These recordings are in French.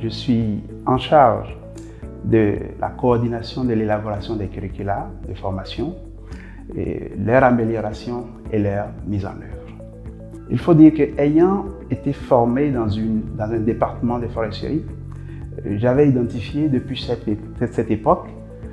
je suis en charge de la coordination de l'élaboration des curricula de formation, et leur amélioration et leur mise en œuvre. Il faut dire qu'ayant été formé dans un département de foresterie, j'avais identifié depuis cette époque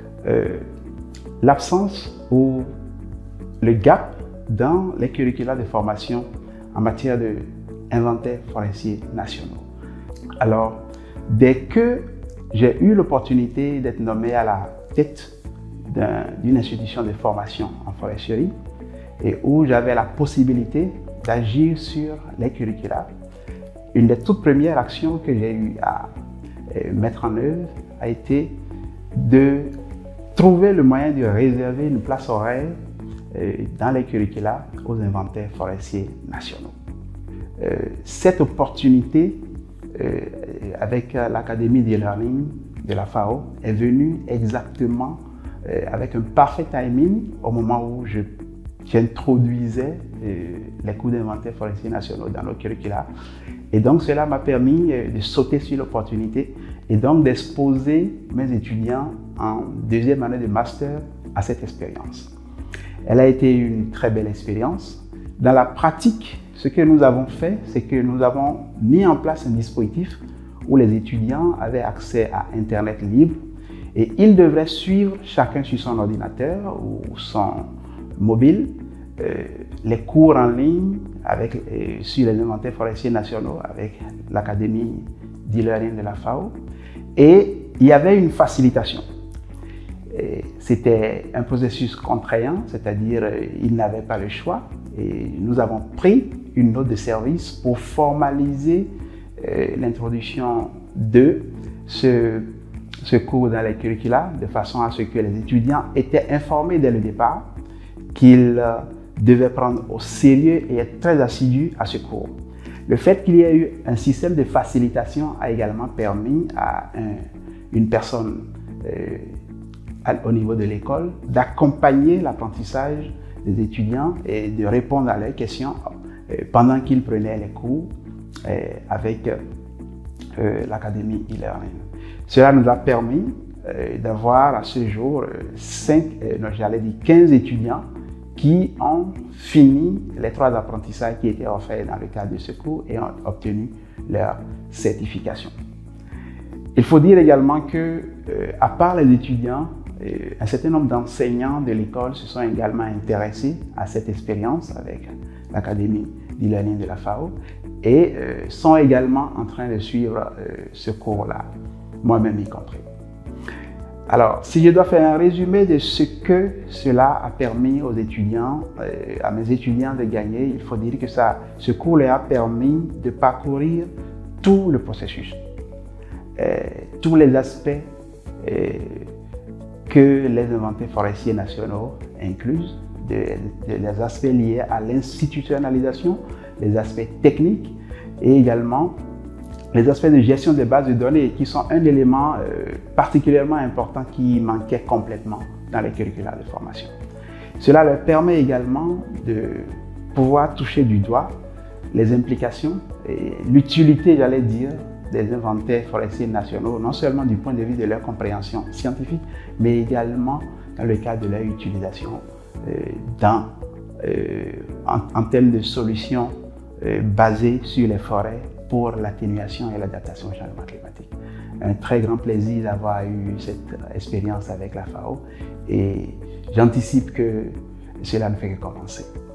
l'absence ou le gap dans les curricula de formation en matière d'inventaires forestiers nationaux. Alors, dès que j'ai eu l'opportunité d'être nommé à la tête d'une institution de formation en foresterie et où j'avais la possibilité d'agir sur les curricula, une des toutes premières actions que j'ai eu à mettre en œuvre a été de trouver le moyen de réserver une place horaire dans les curricula aux inventaires forestiers nationaux. Cette opportunité avec l'Académie d'e-learning de la FAO est venue exactement avec un parfait timing au moment où j'introduisais les cours d'inventaire forestiers nationaux dans nos curricula. Et donc cela m'a permis de sauter sur l'opportunité et donc d'exposer mes étudiants en deuxième année de master à cette expérience. Elle a été une très belle expérience. Dans la pratique, ce que nous avons fait, c'est que nous avons mis en place un dispositif où les étudiants avaient accès à Internet libre et ils devraient suivre chacun sur son ordinateur ou son mobile les cours en ligne sur les inventaires forestiers nationaux avec l'Académie d'e-learning de la FAO. Et il y avait une facilitation. C'était un processus contraignant, c'est-à-dire ils n'avaient pas le choix. Et nous avons pris une note de service pour formaliser l'introduction de ce cours dans les curricula, de façon à ce que les étudiants étaient informés dès le départ qu'ils devaient prendre au sérieux et être très assidus à ce cours. Le fait qu'il y ait eu un système de facilitation a également permis à une personne au niveau de l'école d'accompagner l'apprentissage des étudiants et de répondre à leurs questions pendant qu'ils prenaient les cours avec l'Académie e-learning. Cela nous a permis d'avoir à ce jour 15 étudiants qui ont fini les 3 apprentissages qui étaient offerts dans le cadre de ce cours et ont obtenu leur certification. Il faut dire également que, à part les étudiants, un certain nombre d'enseignants de l'école se sont également intéressés à cette expérience avec l'Académie d'e-learning de la FAO et sont également en train de suivre ce cours-là, moi-même y compris. Alors, si je dois faire un résumé de ce que cela a permis aux étudiants, à mes étudiants de gagner, il faut dire que ce cours leur a permis de parcourir tout le processus, tous les aspects que les inventaires forestiers nationaux inclusent, les aspects liés à l'institutionnalisation, les aspects techniques et également les aspects de gestion des bases de données qui sont un élément particulièrement important qui manquait complètement dans les curricula de formation. Cela leur permet également de pouvoir toucher du doigt les implications et l'utilité, j'allais dire, des inventaires forestiers nationaux, non seulement du point de vue de leur compréhension scientifique, mais également dans le cadre de leur utilisation en termes de solutions basées sur les forêts pour l'atténuation et l'adaptation au changement climatique. Un très grand plaisir d'avoir eu cette expérience avec la FAO et j'anticipe que cela ne fait que commencer.